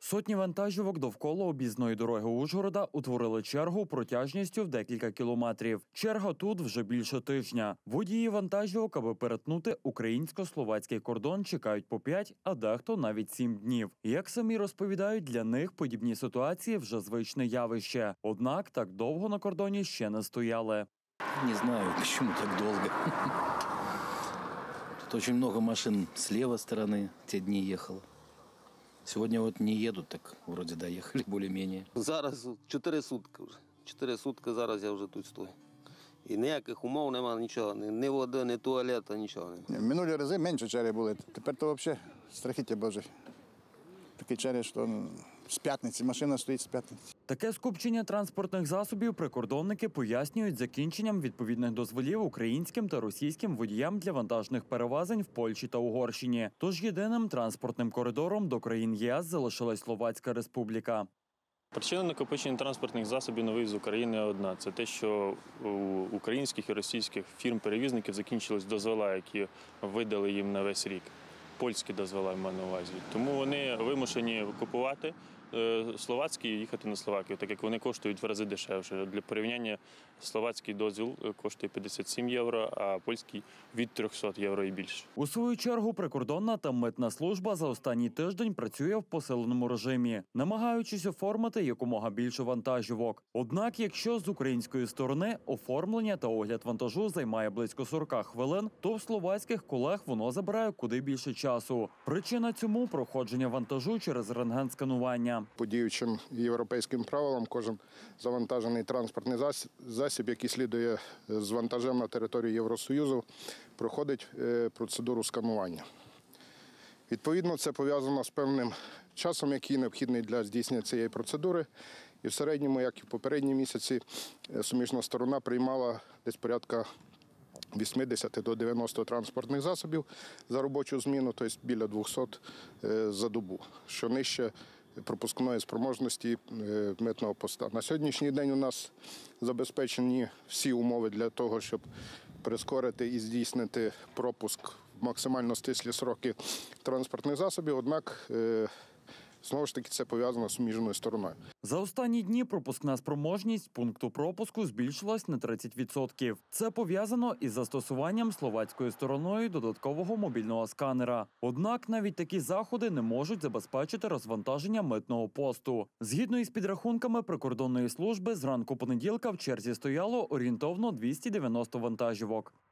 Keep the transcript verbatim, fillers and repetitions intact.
Сотні вантажівок довкола об'їзної дороги Ужгорода утворили чергу протяжністю в декілька кілометрів. Черга тут вже більше тижня. Водії вантажівок, аби перетнути українсько-словацький кордон, чекають по п'ять, а дехто навіть сім днів. Як самі розповідають, для них подібні ситуації вже звичне явище. Однак так довго на кордоні ще не стояли. Не знаю, чому так довго. Тут дуже багато машин з лівої сторони ті дні їхало. Сьогодні от не їдуть, так вроді доїхали більш-менш. Зараз чотири сутки вже. Чотири сутки зараз я вже тут стою. І ніяких умов немає, нічого. Ні води, ні туалету, нічого немає. Минулі рази менше черги були. Тепер то взагалі страхіття Боже. Такі черги, що з п'ятниці, машина стоїть з п'ятниці. Таке скупчення транспортних засобів прикордонники пояснюють закінченням відповідних дозволів українським та російським водіям для вантажних перевезень в Польщі та Угорщині. Тож єдиним транспортним коридором до країн ЄС залишилась Словацька Республіка. Причина накопичення транспортних засобів на виїзд з України одна. Це те, що у українських і російських фірм-перевізників закінчились дозвола, які видали їм на весь рік. Польські дозвола, маю на увазі. Тому вони вимушені купувати словацькі і їхати на Словакію, так як вони коштують в рази дешевше. Для порівняння словацький дозвіл коштує п'ятдесят сім євро, а польський – від трьохсот євро і більше. У свою чергу прикордонна та митна служба за останній тиждень працює в посиленому режимі, намагаючись оформити якомога більше вантажівок. Однак, якщо з української сторони оформлення та огляд вантажу займає близько сорок хвилин, то в словацьких колег воно забирає куди більше часу. Причина цьому – проходження вантажу через рентген-сканування. По діючим європейським правилам кожен завантажений транспортний засіб, який слідує з вантажем на територію Євросоюзу, проходить процедуру сканування. Відповідно, це пов'язано з певним часом, який необхідний для здійснення цієї процедури. І в середньому, як і в попередні місяці, суміжна сторона приймала десь порядка вісімдесят до дев'яноста транспортних засобів за робочу зміну, тобто біля двохсот за добу, що нижче пропускної спроможності митного поста. На сьогоднішній день у нас забезпечені всі умови для того, щоб прискорити і здійснити пропуск в максимально стислі сроки транспортних засобів, однак знову ж таки, це пов'язано з суміжною стороною. За останні дні пропускна спроможність пункту пропуску збільшилась на тридцять відсотків. Це пов'язано із застосуванням словацькою стороною додаткового мобільного сканера. Однак навіть такі заходи не можуть забезпечити розвантаження митного посту. Згідно із підрахунками прикордонної служби, зранку понеділка в черзі стояло орієнтовно двісті дев'яносто вантажівок.